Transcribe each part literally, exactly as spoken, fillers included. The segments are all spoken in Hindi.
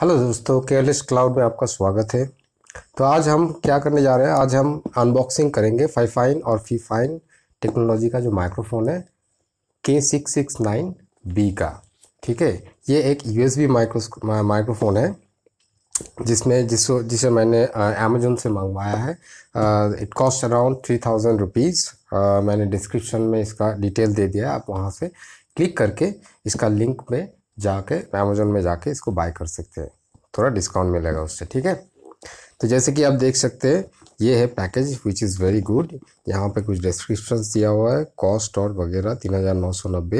हेलो दोस्तों, केयरलेस क्लाउड में आपका स्वागत है। तो आज हम क्या करने जा रहे हैं, आज हम अनबॉक्सिंग करेंगे फाइफाइन और फीफाइन टेक्नोलॉजी का जो माइक्रोफोन है के सिक्स सिक्स नाइन बी का। ठीक है, ये एक यूएसबी माइक्रो माइक्रोफोन है जिसमें जिसको जिसे मैंने अमेजोन से मंगवाया है। It cost around three thousand rupees. मैंने डिस्क्रिप्शन में इसका डिटेल दे दिया है, आप वहाँ से क्लिक करके इसका लिंक में जाके अमेजोन में जाके इसको बाय कर सकते हैं, थोड़ा डिस्काउंट मिलेगा उससे। ठीक है, तो जैसे कि आप देख सकते हैं ये है package which is very good. यहाँ पे कुछ डिस्क्रिप्शन दिया हुआ है, कॉस्ट और वगैरह तीन हज़ार नौ सौ नब्बे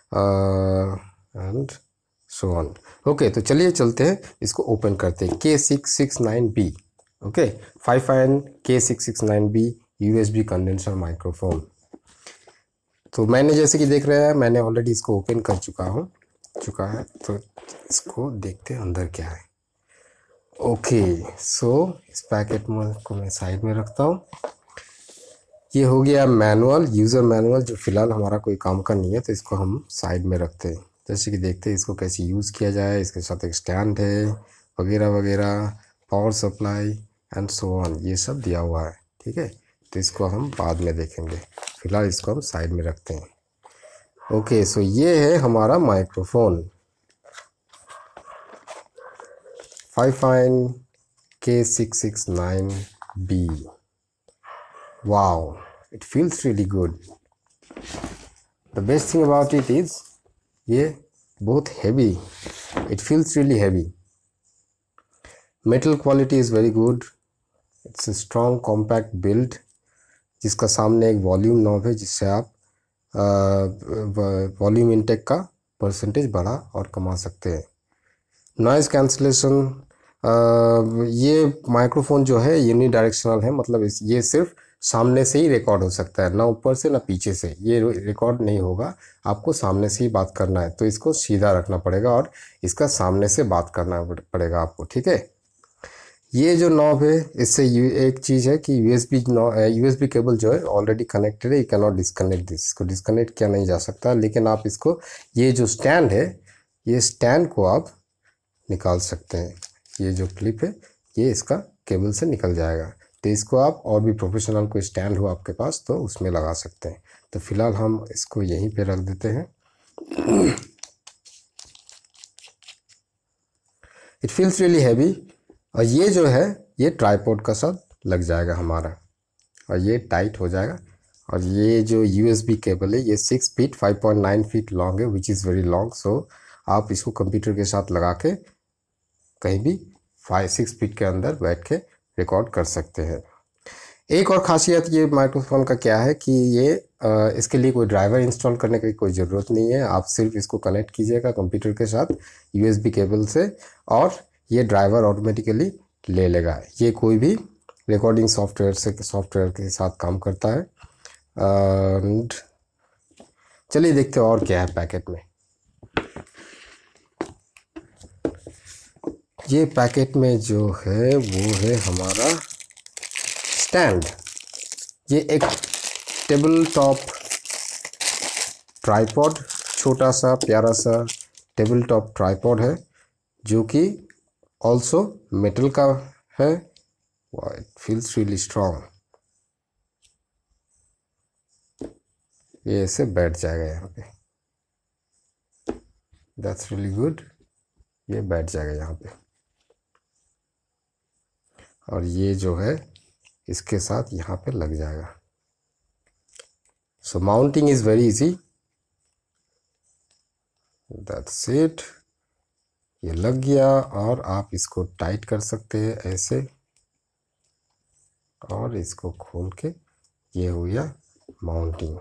एंड सो ऑन। ओके, तो चलिए चलते हैं, इसको ओपन करते हैं। K six six nine B, okay, Fifine K six six nine B USB condenser microphone. तो मैंने जैसे कि देख रहे हैं, मैंने ऑलरेडी इसको ओपन कर चुका हूँ चुका है तो इसको देखते हैं अंदर क्या है। ओके, सो इस पैकेट में को मैं साइड में रखता हूँ। ये हो गया मैनुअल, यूज़र मैनुअल, जो फिलहाल हमारा कोई काम का नहीं है, तो इसको हम साइड में रखते हैं। जैसे कि देखते हैं इसको कैसे यूज़ किया जाए। इसके साथ एक स्टैंड है वगैरह वगैरह, power supply and so on, ये सब दिया हुआ है। ठीक है, तो इसको हम बाद में देखेंगे, फिलहाल इसको हम साइड में रखते हैं। ओके, सो ये है हमारा microphone Fifine K six six nine B. Wow, it feels really good. The best thing about it is ये बहुत heavy. It feels really heavy. Metal quality is very good. It's a strong compact build जिसका सामने एक वॉल्यूम नॉब है जिससे आप वॉल्यूम इनटेक का परसेंटेज बढ़ा और कमा सकते हैं। नॉइज़ कैंसलेशन, ये माइक्रोफोन जो है यूनि डायरेक्शनल है, मतलब इस ये सिर्फ सामने से ही रिकॉर्ड हो सकता है, ना ऊपर से ना पीछे से ये रिकॉर्ड नहीं होगा। आपको सामने से ही बात करना है तो इसको सीधा रखना पड़ेगा और इसका सामने से बात करना पड़ेगा आपको। ठीक है, ये जो नॉब है इससे एक चीज़ है कि यूएसबी यूएसबी केबल जो है ऑलरेडी कनेक्टेड है, you can not disconnect this. इसको डिस्कनेक्ट किया नहीं जा सकता, लेकिन आप इसको, ये जो स्टैंड है, ये स्टैंड को आप निकाल सकते हैं। ये जो क्लिप है ये इसका केबल से निकल जाएगा, तो इसको आप और भी प्रोफेशनल कोई स्टैंड हो आपके पास तो उसमें लगा सकते हैं। तो फिलहाल हम इसको यहीं पे रख देते हैं। इट फील्स रियली हैवी, और ये जो है ये ट्राइपॉड का साथ लग जाएगा हमारा और ये टाइट हो जाएगा। और ये जो यूएसबी केबल है ये six feet five point nine feet long है, which is very long. So आप इसको कंप्यूटर के साथ लगा के कहीं भी फाइव सिक्स फीट के अंदर बैठ के रिकॉर्ड कर सकते हैं। एक और ख़ासियत ये माइक्रोफोन का क्या है कि ये आ, इसके लिए कोई ड्राइवर इंस्टॉल करने की कोई ज़रूरत नहीं है। आप सिर्फ इसको कनेक्ट कीजिएगा कंप्यूटर के साथ यूएसबी केबल से और ये ड्राइवर ऑटोमेटिकली ले लेगा। ये कोई भी रिकॉर्डिंग सॉफ्टवेयर से सॉफ्टवेयर के साथ काम करता है। एंड चलिए देखते हैं और क्या है पैकेट में। ये पैकेट में जो है वो है हमारा स्टैंड। ये एक टेबल टॉप ट्राइपॉड, छोटा सा प्यारा सा टेबल टॉप ट्राइपॉड है जो कि ऑल्सो मेटल का है। It feels really strong. ये ऐसे बैठ जाएगा यहाँ पे, दैट्स रियली गुड। ये बैठ जाएगा यहाँ पे और ये जो है इसके साथ यहाँ पे लग जाएगा। So mounting is very easy, that's it. ये लग गया और आप इसको टाइट कर सकते हैं ऐसे और इसको खोल के, ये हो गया माउंटिंग।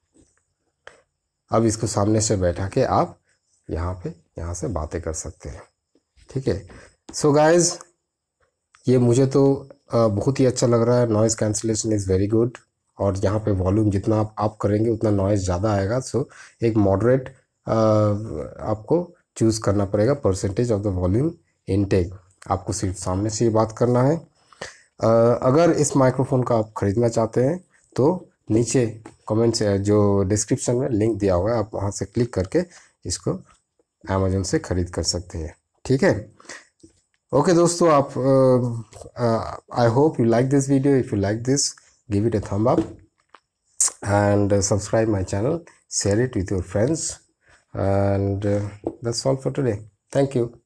अब इसको सामने से बैठा के आप यहाँ पे यहाँ से बातें कर सकते हैं। ठीक है, सो गाइज ये मुझे तो बहुत ही अच्छा लग रहा है। Noise cancellation is very good और यहाँ पे वॉल्यूम जितना आप अप करेंगे उतना नॉइज़ ज़्यादा आएगा। सो एक मॉडरेट आपको चूज़ करना पड़ेगा percentage of the volume intake. आपको सिर्फ सामने से ही बात करना है। अगर इस माइक्रोफोन का आप ख़रीदना चाहते हैं तो नीचे कमेंट से जो डिस्क्रिप्शन में लिंक दिया हुआ है, आप वहाँ से क्लिक करके इसको अमेजोन से ख़रीद कर सकते हैं। ठीक है, ओके दोस्तों, आप I hope you like this video. If you like this, give it a thumb up and uh, subscribe my channel, share it with your friends, and uh, that's all for today. Thank you.